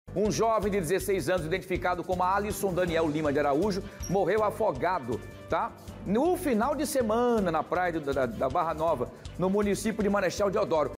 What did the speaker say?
Um jovem de 16 anos, identificado como Alisson Daniel Lima de Araújo, morreu afogado, tá? No final de semana, na praia da Barra Nova, no município de Marechal Deodoro.